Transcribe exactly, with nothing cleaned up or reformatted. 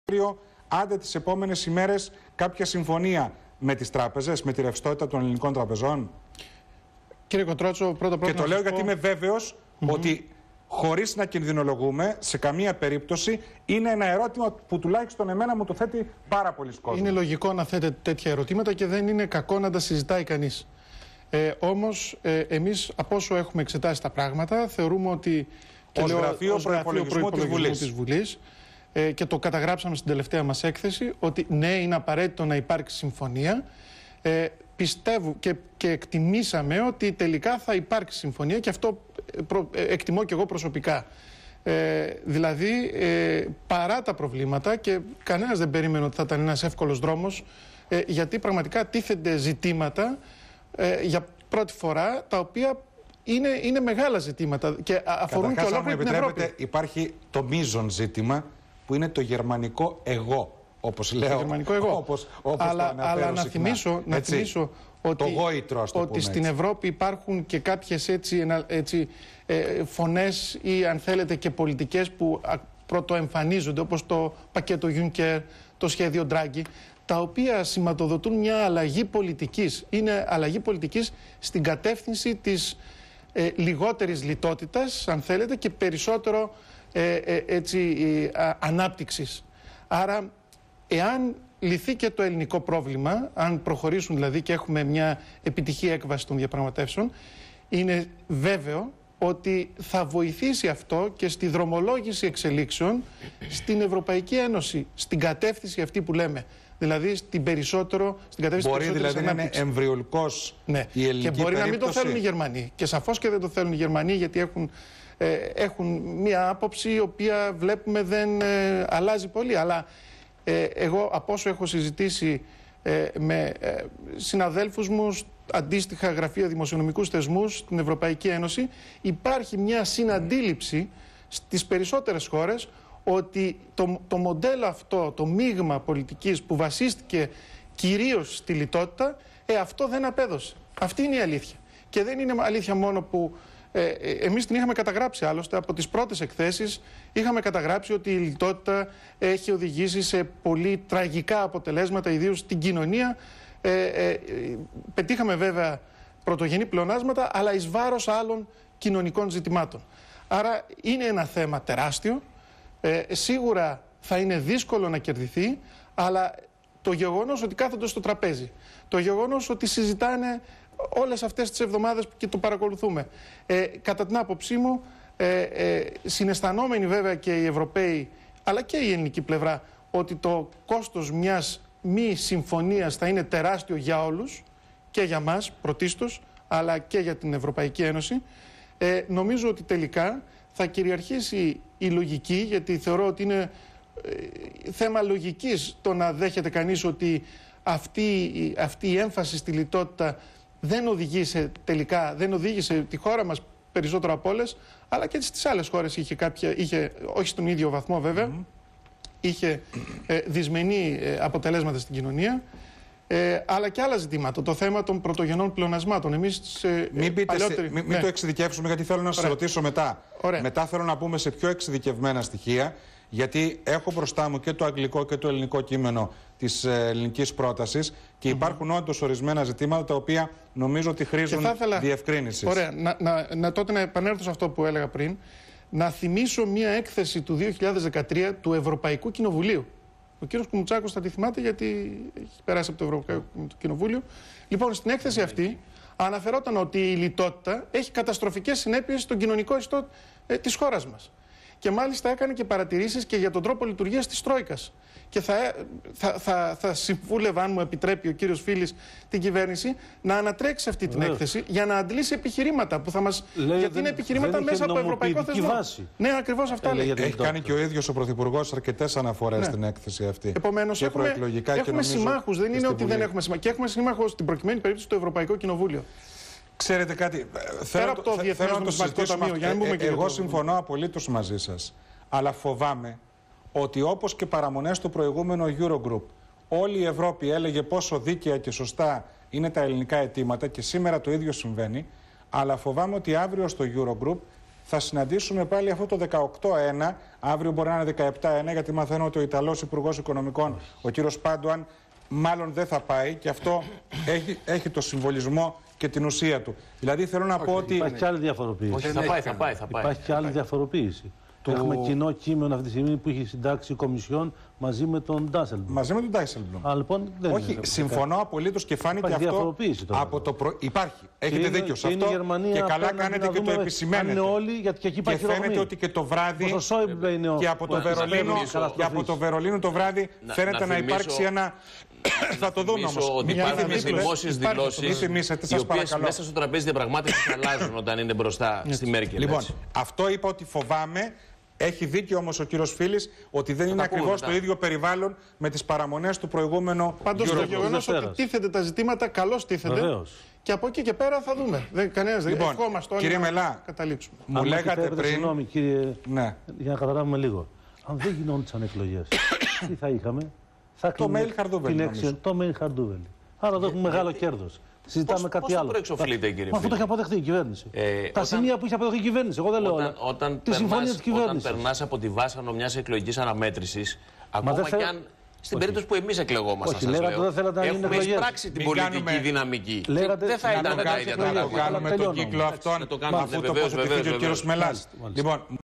άντε τις επόμενες ημέρες κάποια συμφωνία με τις τράπεζες, με τη ρευστότητα των ελληνικών τραπεζών? Κύριε Κοντρότσο, πρώτα πρώτα. Και το λέω πω... γιατί είμαι βέβαιος mm-hmm. ότι χωρίς να κινδυνολογούμε, σε καμία περίπτωση, είναι ένα ερώτημα που τουλάχιστον εμένα μου το θέτει πάρα πολλοί κόσμος. Είναι λογικό να θέτετε τέτοια ερωτήματα και δεν είναι κακό να τα συζητάει κανείς. Ε, όμως, ε, εμείς από όσο έχουμε εξετάσει τα πράγματα, θεωρούμε ότι. Και ως γραφείο προϋπολογισμού της Βουλής, της Βουλής ε, και το καταγράψαμε στην τελευταία μας έκθεση, ότι ναι, είναι απαραίτητο να υπάρξει συμφωνία. Ε, πιστεύω και, και εκτιμήσαμε ότι τελικά θα υπάρξει συμφωνία και αυτό προ, εκτιμώ και εγώ προσωπικά. Ε, δηλαδή, ε, παρά τα προβλήματα, και κανένας δεν περίμενε ότι θα ήταν ένας εύκολος δρόμος, ε, γιατί πραγματικά τίθενται ζητήματα ε, για πρώτη φορά, τα οποία είναι, είναι μεγάλα ζητήματα και αφορούν και ολόκληρη την Ευρώπη. Υπάρχει το μείζον ζήτημα που είναι το γερμανικό εγώ. Όπως λέω, το γερμανικό εγώ. Όπως, όπως αλλά το αλλά να θυμίσω, να θυμίσω ότι, γόητρο, ότι στην Ευρώπη υπάρχουν και κάποιες έτσι, έτσι, ε, φωνές ή αν θέλετε και πολιτικές που πρωτοεμφανίζονται, όπως το πακέτο Juncker, το σχέδιο Draghi, τα οποία σηματοδοτούν μια αλλαγή πολιτικής. Είναι αλλαγή πολιτικής στην κατεύθυνση της ε, λιγότερης λιτότητας, αν θέλετε, και περισσότερο ε, ε, έτσι, ε, α, ανάπτυξης. Άρα, εάν λυθεί και το ελληνικό πρόβλημα, αν προχωρήσουν δηλαδή και έχουμε μια επιτυχή έκβαση των διαπραγματεύσεων, είναι βέβαιο ότι θα βοηθήσει αυτό και στη δρομολόγηση εξελίξεων στην Ευρωπαϊκή Ένωση, στην κατεύθυνση αυτή που λέμε. Δηλαδή στην περισσότερο, στην κατεύθυνση μπορεί περισσότερης δηλαδή ανάπτυξης. Να είναι εμβριολικός ναι. η ελληνική και μπορεί περίπτωση. Να μην το θέλουν οι Γερμανοί. Και σαφώς και δεν το θέλουν οι Γερμανοί, γιατί έχουν, ε, έχουν μια άποψη η οποία βλέπουμε δεν ε, αλλάζει πολύ. Αλλά ε, εγώ από όσο έχω συζητήσει ε, με ε, συναδέλφους μου, αντίστοιχα γραφεία δημοσιονομικούς θεσμούς στην Ευρωπαϊκή Ένωση, υπάρχει μια συναντήληψη στις περισσότερες χώρες ότι το, το μοντέλο αυτό, το μείγμα πολιτικής που βασίστηκε κυρίως στη λιτότητα, ε, αυτό δεν απέδωσε. Αυτή είναι η αλήθεια. Και δεν είναι αλήθεια μόνο που ε, ε, εμείς την είχαμε καταγράψει, άλλωστε από τις πρώτες εκθέσεις είχαμε καταγράψει ότι η λιτότητα έχει οδηγήσει σε πολύ τραγικά αποτελέσματα, ιδίως στην κοινωνία. Ε, ε, πετύχαμε βέβαια πρωτογενή πλεονάσματα, αλλά εις βάρος άλλων κοινωνικών ζητημάτων. Άρα είναι ένα θέμα τεράστιο. Ε, σίγουρα θα είναι δύσκολο να κερδιθεί, αλλά το γεγονός ότι κάθονται στο τραπέζι, το γεγονός ότι συζητάνε όλες αυτές τις εβδομάδες και το παρακολουθούμε, ε, κατά την άποψή μου, ε, ε, συναισθανόμενοι βέβαια και οι Ευρωπαίοι, αλλά και η ελληνική πλευρά, ότι το κόστος μιας μη συμφωνίας θα είναι τεράστιο για όλους, και για μας πρωτίστως, αλλά και για την Ευρωπαϊκή Ένωση, ε, νομίζω ότι τελικά θα κυριαρχήσει η λογική, γιατί θεωρώ ότι είναι ε, θέμα λογικής το να δέχεται κανείς ότι αυτή, αυτή η έμφαση στη λιτότητα δεν οδηγήσε τελικά, δεν οδήγησε τη χώρα μας περισσότερο από όλες, αλλά και στις άλλες χώρες είχε κάποια, είχε, όχι στον ίδιο βαθμό βέβαια, mm-hmm. είχε ε, δυσμενή ε, αποτελέσματα στην κοινωνία. Ε, αλλά και άλλα ζητήματα. Το θέμα των πρωτογενών πλεονασμάτων. Εμείς, ε, μην πείτε παλαιότεροι... σε, μην, ναι. μην το εξειδικεύσουμε, γιατί θέλω να σας ρωτήσω μετά. Ωραία. Μετά θέλω να πούμε σε πιο εξειδικευμένα στοιχεία, γιατί έχω μπροστά μου και το αγγλικό και το ελληνικό κείμενο της ε, ελληνικής πρότασης και mm-hmm. υπάρχουν όντως ορισμένα ζητήματα τα οποία νομίζω ότι χρήζουν διευκρίνησης. Ωραία. Να, να, να, τότε να επανέλθω σε αυτό που έλεγα πριν. Να θυμίσω μία έκθεση του δύο χιλιάδες δεκατρία του Ευρωπαϊκού Κοινοβουλίου. Ο κύριος Κουμουτσάκος θα τη θυμάται, γιατί έχει περάσει από το Ευρωπαϊκό Κοινοβούλιο. Λοιπόν, στην έκθεση αυτή αναφερόταν ότι η λιτότητα έχει καταστροφικές συνέπειες στον κοινωνικό ιστό ε, της χώρας μας. Και μάλιστα έκανε και παρατηρήσεις και για τον τρόπο λειτουργίας της Τρόικας. Και θα, θα, θα, θα συμβούλευα, αν μου επιτρέπει ο κύριος Φίλης, την κυβέρνηση να ανατρέξει αυτή την Βέβαια. έκθεση για να αντλήσει επιχειρήματα που θα μας. Λέει, γιατί δεν, είναι επιχειρήματα δεν μέσα από το ευρωπαϊκό θεσμό. Βάση. Ναι, ακριβώς αυτά λέει. Έχει κάνει και ο ίδιος ο Πρωθυπουργός αρκετές αναφορές ναι. στην έκθεση αυτή. Επομένως, έχουμε, έχουμε συμμάχους. Δεν είναι ότι δεν έχουμε συμμάχους. Και έχουμε συμμάχου στην προκειμένη περίπτωση το Ευρωπαϊκό Κοινοβούλιο. Ξέρετε κάτι, θέλω, από το θε, θέλω να το συζητήσουμε. Ταμείο, για να ε, ε, εγώ συμφωνώ απολύτως μαζί σας. Αλλά φοβάμαι ότι όπως και παραμονές στο προηγούμενο Eurogroup, όλη η Ευρώπη έλεγε πόσο δίκαια και σωστά είναι τα ελληνικά αιτήματα και σήμερα το ίδιο συμβαίνει, αλλά φοβάμαι ότι αύριο στο Eurogroup θα συναντήσουμε πάλι αυτό το δεκαοκτώ ένα. Αύριο μπορεί να είναι δεκαεπτά ένα, γιατί μαθαίνω ότι ο Ιταλός Υπουργός Οικονομικών, ο κύριος Πάντουαν, μάλλον δεν θα πάει και αυτό έχει, έχει το συμβολισμό και την ουσία του. Δηλαδή θέλω να okay. πω ότι. Υπάρχει και άλλη διαφοροποίηση. Όχι, θα πάει, θα πάει, θα πάει. Υπάρχει και άλλη διαφοροποίηση. Το... Έχουμε κοινό κείμενο αυτή τη στιγμή που έχει συντάξει η Κομισιόν μαζί με τον Ντάισελμπλουμ. Μαζί με τον Ντάισελμπλουμ. Λοιπόν, δεν Όχι, είναι συμφωνώ απολύτως και φάνηκε υπάρχει αυτό. Διαφοροποίηση τώρα. Από το προ... Υπάρχει. Έχετε είναι, δίκιο σε αυτό. Και, και καλά κάνετε και το επισημαίνετε. Είναι όλοι, γιατί και εκεί και φαίνεται ρογμή. Ότι και το βράδυ. Είναι και από το, Βερολίνο, και από το Βερολίνο το βράδυ να, φαίνεται να, να υπάρξει ένα. Θα το δούμε όμως. Ότι υπάρχουν δημόσιες δηλώσεις οι οποίες μέσα στο τραπέζι διαπραγμάτευσης αλλάζουν όταν είναι μπροστά στη Μέρκελ. Λοιπόν, αυτό είπα ότι φοβάμαι. Έχει δίκιο όμως ο κύριος Φίλης ότι δεν είναι ακριβώς το ίδιο περιβάλλον με τις παραμονές του προηγούμενου. Πάντως το γεγονός ότι τίθεται τα ζητήματα, καλώς τίθεται. Βεβαίως. Και από εκεί και πέρα θα δούμε. Δεν, κανένας δεν λοιπόν, ευχόμαστε όλοι κύριε να Μελά, καταλήξουμε. Μου λέγατε πριν. Συγγνώμη, κύριε, ναι. για να καταλάβουμε λίγο. Αν δεν γινόντουσαν εκλογές, τι θα είχαμε? Θα το mail Χαρδούβελη. Το mail Χαρδούβελη. Άρα εδώ έχουμε μεγάλο κέρδος. Συζητάμε πώς, κάτι πώς άλλο. Πώς το προεξοφλείτε, κύριε Φίλη? Μα αυτό το έχει αποδεχτεί η κυβέρνηση. Ε, τα όταν, σημεία που είχε αποδεχτεί η κυβέρνηση. Εγώ δεν λέω όταν, όλα. Όταν τη συμφωνία της κυβέρνησης. Όταν περνάς από τη βάσανο μιας εκλογικής αναμέτρησης, ακόμα θε... και αν. Στην όχι. περίπτωση που εμείς εκλεγόμασταν, όχι, λέγατε, λέω, δεν θέλατε να έχουμε εισπράξει την πολιτική κάνουμε... δυναμική. Λέγατε, δεν θα ήταν τα ίδια τα πράγματα. Να κάνουμε τον κύκλο αυτόν, αφού τοποθετηθεί και ο κύριος Μελάς. Λοιπόν,